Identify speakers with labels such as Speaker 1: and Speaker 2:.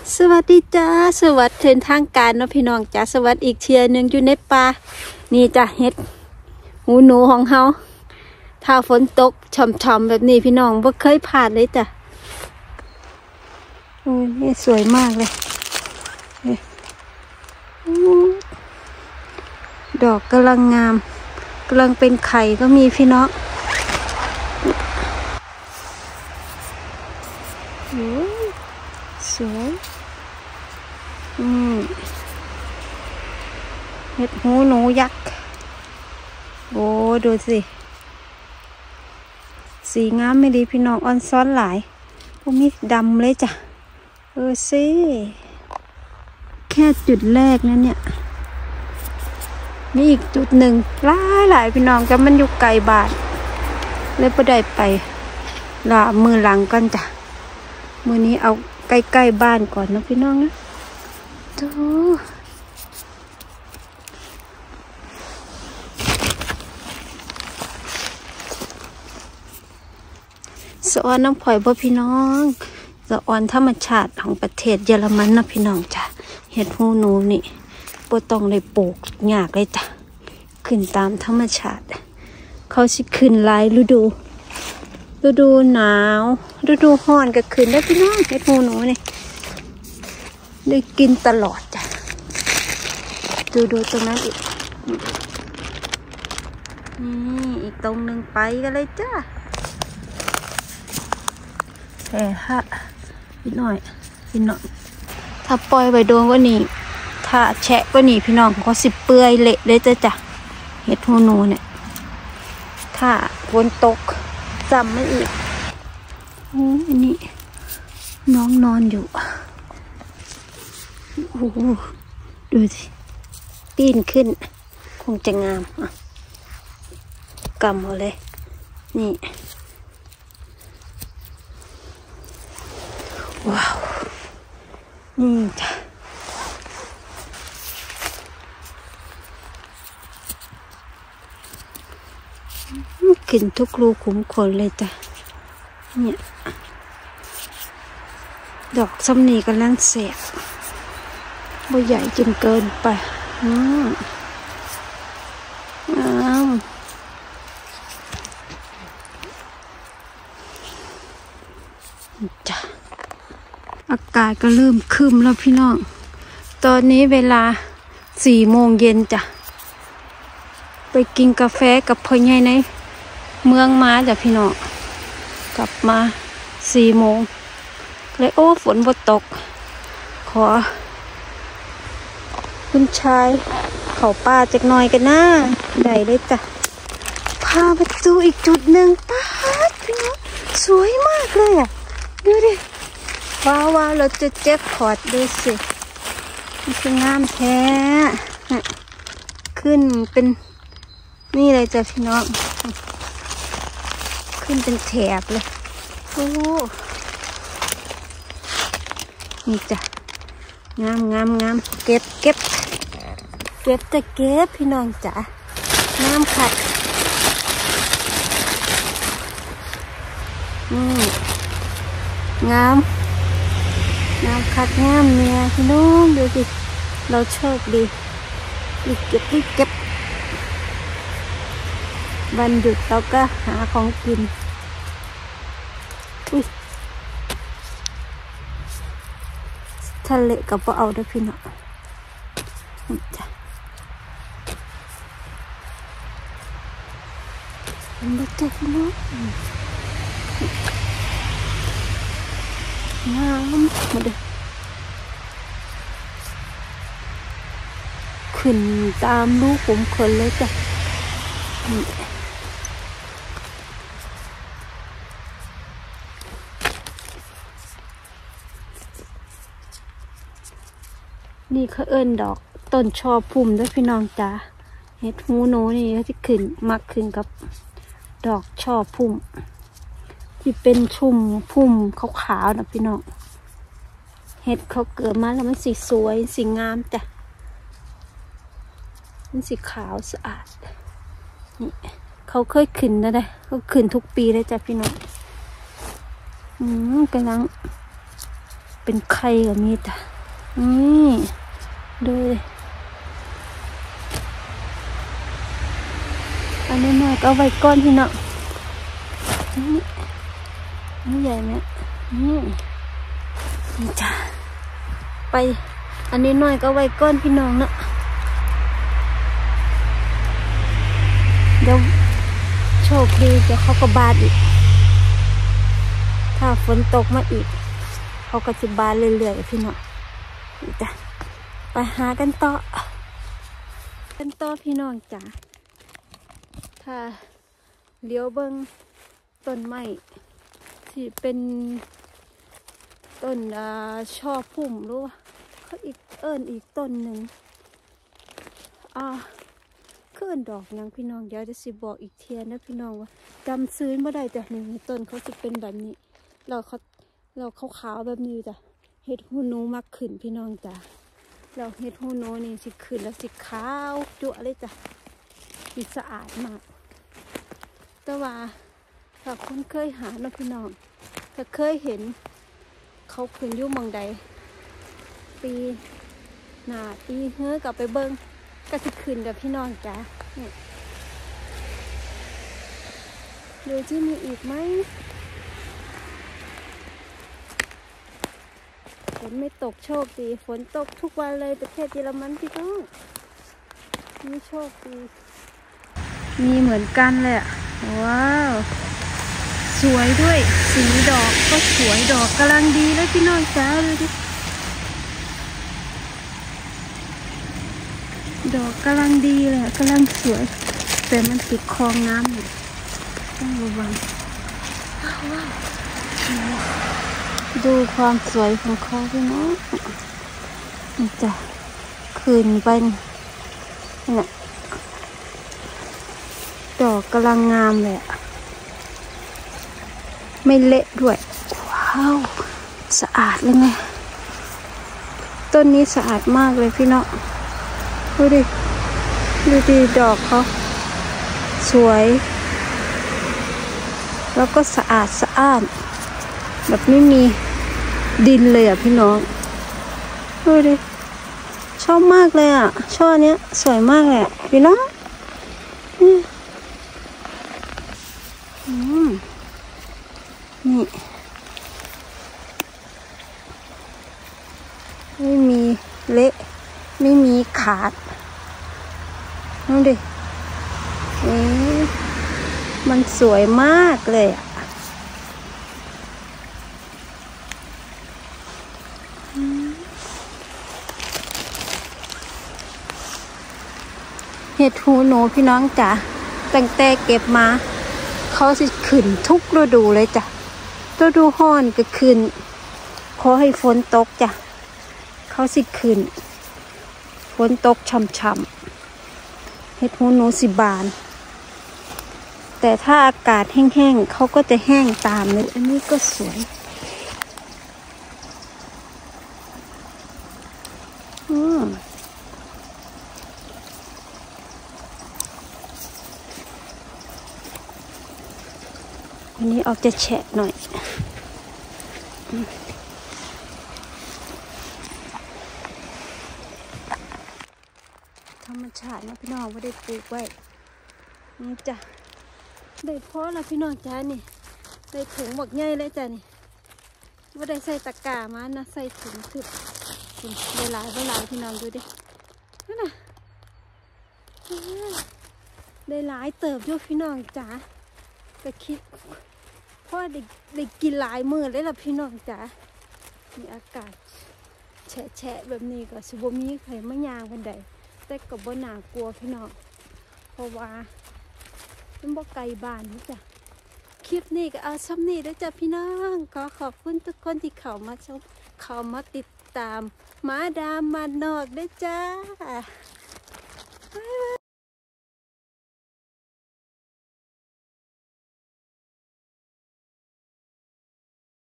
Speaker 1: สวัสดีจ้าสวัสดีเดินทางการเนาะพี่น้องจ้าสวัสดีอีกเชียร์หนึ่งอยู่ในป่านี่จ้ะเฮ็ดหูหนูของเฮาถ้าฝนตกช่ำๆแบบนี้พี่น้องบ่เคยผ่านเลยจ้ะโอ้ยนี่สวยมากเลยดอกกำลังงามกำลังเป็นไข่ก็มีพี่น้องสวยเห็ดหูหนูยักษ์โอ้ดูสิสีงามไม่ดีพี่น้องอ่อนซ้อนหลายพวกนี้ดำเลยจ้ะสิแค่จุดแรกนะเนี่ยมีอีกจุดหนึ่งหลายพี่น้องแต่มันอยู่ไกลบ้านเลยไม่ได้ไปละมือหลังกันจ้ะมือนี้เอาใกล้ๆบ้านก่อนนะพี่น้องนะดูสะออนน้ำข่อยบ่พี่น้องสะออนธรรมชาติของประเทศเยอรมันนะพี่น้องจ้ะเห็ดหูหนูนี่บ่ต้องเลยปลูกยากเลยจ้ะขึ้นตามธรรมชาติเขาสิขึ้นหลายฤดูหนาวฤดูร้อนก็ขึ้นได้พี่น้องเห็ดหูหนูนี่ได้กินตลอดจ้ะดูตรงนั้นอีกนี่อีกตรงหนึ่งไปกันเลยจ้าแต่พี่น้อยถ้าปล่อยไปโดนก็นี่ถ้าแฉะก็นี่พี่น้องก็สิเปื่อยเละเลยจ้ะเห็ดหูหนูเนี่ยถ้าฝนตกจำไม่อีกอันนี้น้องนอนอยู่โอ้ดูสิปีนขึ้นคงจะงามกำเอาเลยนี่ว้าวนี่จ้ะกินทุกรูขุมขนเลยจ้ะเนี่ยดอกซ้ำนี่กำลังเสียบ่ใหญ่จนเกินไปจ้ะอากาศก็เริ่มครึ้มแล้วพี่น้องตอนนี้เวลา4 โมงเย็นจ้ะไปกินกาแฟกับพ่อใหญ่ในเมืองมาจ้ะพี่น้องกลับมา4 โมงเลยฝนบ่ตกขอคุณชายเขาป่าจักหน่อยกันนะได้เลยจ้ะพาไปดูอีกจุดหนึ่งป้าพี่น้องสวยมากเลยอ่ะดูดิว้าวเราจะเจ็บพอดดูสิมันคืองามแท้ขึ้นเป็นนี่เลยจ้ะพี่น้องขึ้นเป็นแถบเลยโอ้นี่จ้ะงามเก็บพี่น้องจ๋าน้ำขัดงามขัดงามเนี่ยพี่น้องดูสิเราโชคดีรีบเก็บวันหยุดเราก็หาของกินทะเลกับบ่เอาด้วยพี่น้องจ้ะมันได้จ้ะพี่น้องงามมาเด้อขึ้นตามลูกผมคนเลยจ้ะนี่เขาเอิ้นดอกต้นชอพุ่มด้วยพี่น้องจ้าเห็ดหูหนูนี่เขาจะขึ้นมักขึ้นกับดอกชอพุ่มที่เป็นพุ่มขาวๆนะพี่น้องเห็ดเขาเกิดมาแล้วมันสีสวยสีงามจ้ะมันสีขาวสะอาดนี่เขาเคยขึ้นนะได้เขาขึ้นทุกปีเลยจ้ะพี่น้องกำลังเป็นไข่กับมีดนี่ดูอันนี้น้อยก็เอาไว้ก้อนพี่เนาะนี่ใหญ่ไหมนี่จ้ะไปอันนี้น้อยก็เอาไว้ก้อนพี่น้องเนาะเดี๋ยวโชคดีเดี๋ยวเขาก็บานอีกถ้าฝนตกมาอีกเขาก็จะบานเรื่อยๆพี่น้องนี่จ้ะไปหากันต่อพี่น้องจ้ะถ้าเลี้ยวเบิ้งต้นไม้ที่เป็นต้นช่อพุ่มรู้ว่าเขาอีกอีกต้นหนึ่งขึ้นดอกยังพี่น้องเดี๋ยวจะสิบอกอีกเทียนนะพี่น้องว่าจำซื้อไม่ได้แต่หนึ่งต้นเขาจะเป็นแบบนี้เราขาวแบบนี้จ้ะเห็ดหูหนูมักขึ้นพี่น้องจ้ะเราเห็ดหูหนูนี่สิขึ้นแล้วสิขาวจั่วเลยจ้ะสีสะอาดมากแต่ว่าถ้าคนเคยหานะพี่น้องถ้าเคยเห็นเขาขึ้นยุ่มองใดปีหน้าปีเฮ้อกลับไปเบิ้งก็จะขึ้นกับพี่น้องจ้ะดูที่มีอีกไหมฝนไม่ตกโชคดีฝนตกทุกวันเลยประเทศเยอรมันพี่น้องนี่โชคดีมีเหมือนกันเลยอ่ะว้าวสวยด้วยสีดอกก็สวยดอกกำลังดีเลยพี่น้องจ้าเลยดิดอกกำลังดีเลยกำลังสวยแต่มันติดคลองน้ำอยู่ต้องระวังดูความสวยของเขาพี่น้องนี่จ้ะคืนไปนี่ดอกกำลังงามเลยไม่เละด้วยว้าวสะอาดเลยไงต้นนี้สะอาดมากเลยพี่น้องดูดิดอกเขาสวยแล้วก็สะอาดสะอ้านแบบไม่มีดินเลยอ่ะพี่น้องดูดิชอบมากเลยอ่ะช่อเนี้ยสวยมากเลยพี่น้องนี่ไม่มีเละไม่มีขาดดูดิมันสวยมากเลยอ่ะเห็ดหูหนูพี่น้องจ๋าตั้งแต่เก็บมาเขาสิขึ้นทุกฤดูเลยจ้ะฤดูร้อนก็ขึ้นขอให้ฝนตกจ้ะเขาสิขึ้นฝนตกช่ำๆเห็ดหูหนูสิบานแต่ถ้าอากาศแห้งๆเขาก็จะแห้งตามเลยอันนี้ก็สวยอันนี้ออกจะแฉะหน่อยธรรมชาตินะพี่น้องไม่ได้ปลูกไว้นี่จ้ะได้เพาะแล้วพี่น้องจ้านี่ได้ถุงหมกใหญ่เลยจ้ะนี่ว่าได้ใส่ตะกร้ามานะใส่ถุงถึกได้หลายพี่น้องดูดินั่นน่ะได้หลายเติบอยู่พี่น้องจ้าก็คิดเพราะได้กินหลายมื้อเลยล่ะพี่น้องจ้ามีอากาศแฉะแบบนี้ก็สิบ่มีใครมายางบันไดแต่ก็บ่น่ากลัวพี่น้องเพราะว่ามันบ่ไกลบ้านนี่จ้ะคลิปนี้ก็เอาซ้ำนี่ด้วยจ้ะพี่น้องขอขอบคุณทุกคนที่เข้ามาชมเข้ามาติดตามมาดามมานอกด้วยจ้า